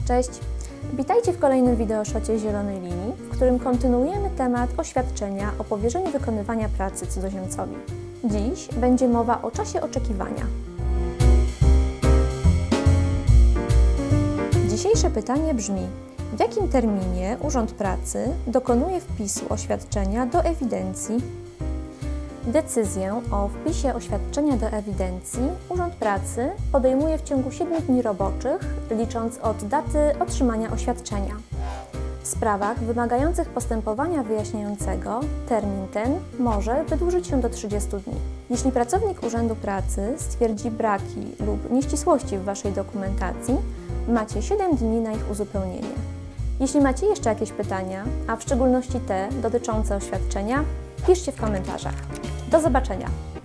Cześć! Witajcie w kolejnym wideoszocie Zielonej Linii, w którym kontynuujemy temat oświadczenia o powierzeniu wykonywania pracy cudzoziemcowi. Dziś będzie mowa o czasie oczekiwania. Dzisiejsze pytanie brzmi: w jakim terminie Urząd Pracy dokonuje wpisu oświadczenia do ewidencji? Decyzję o wpisie oświadczenia do ewidencji Urząd Pracy podejmuje w ciągu 7 dni roboczych, licząc od daty otrzymania oświadczenia. W sprawach wymagających postępowania wyjaśniającego termin ten może wydłużyć się do 30 dni. Jeśli pracownik Urzędu Pracy stwierdzi braki lub nieścisłości w Waszej dokumentacji, macie 7 dni na ich uzupełnienie. Jeśli macie jeszcze jakieś pytania, a w szczególności te dotyczące oświadczenia, piszcie w komentarzach. Do zobaczenia!